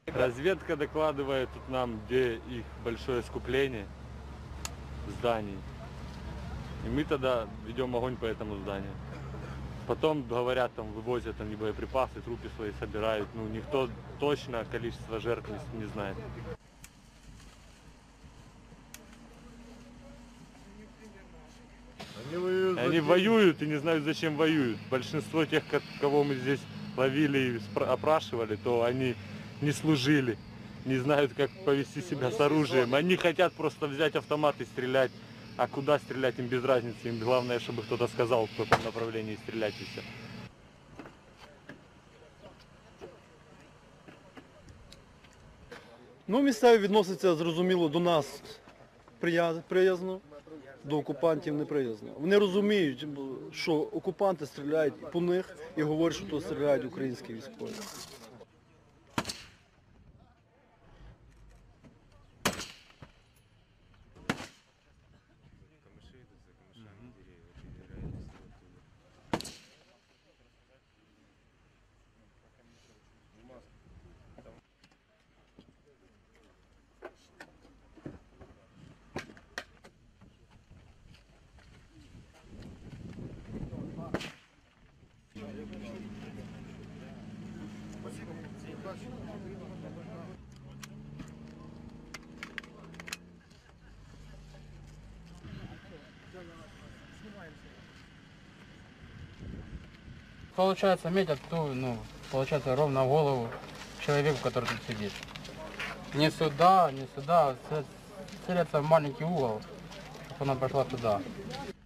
Разведка докладывает тут нам, где их большое скопление зданий. И мы тогда ведем огонь по этому зданию. Потом, говорят, там вывозят они боеприпасы, трупы свои собирают. Ну, никто точно количество жертв не знает. Они воюют и не знают, зачем воюют. Большинство тех, кого мы здесь ловили и опрашивали, то они не служили, не знают, как повести себя с оружием. Они хотят просто взять автомат и стрелять. А куда стрелять, им без разницы. Им главное, чтобы кто-то сказал, в каком направлении стрелять, и все. Ну, місцеві відносяться, зрозуміло, до нас приязно, до окупантів неприязно. Вони розуміють, що окупанти стріляють по них і говорять, що то стріляють українські військові. Получается, метят ту, получается, ровно в голову человеку, который тут сидит. Не сюда, целятся в маленький угол, чтобы она пошла туда.